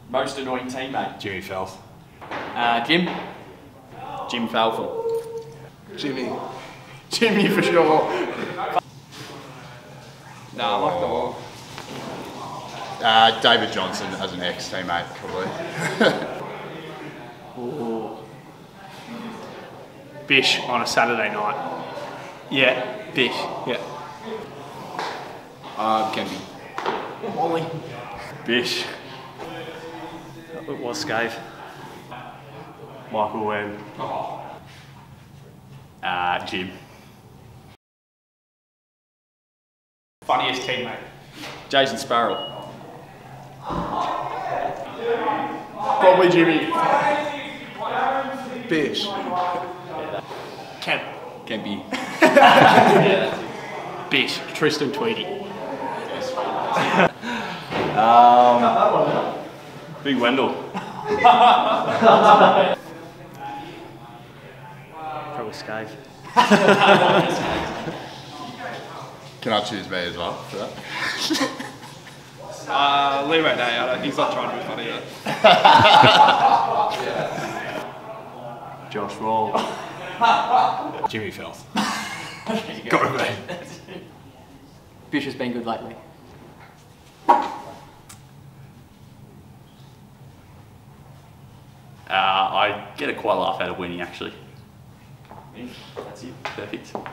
Most annoying teammate? Jimmy Felth. Jim? Jim Falfel. Jimmy. Jimmy for sure. No, I like them all. David Johnson as an ex-teammate, probably. Bish on a Saturday night. Yeah, Bish. Yeah. Kempy. Wally. Bish. It was Scave. Michael Webb. Jim. Funniest teammate? Jason Sparrow. Probably Jimmy. Bish. Kemp. Kempy. Bish. Tristan Tweedy. Big Wendell. Probably Scave. Can I choose me as well for that? Leeway day, he's not trying to be funny yet. Josh Roll. Jimmy Felth. Gotta be. Bish has been good lately. I get quite a laugh out of winning, actually. That's it. Perfect.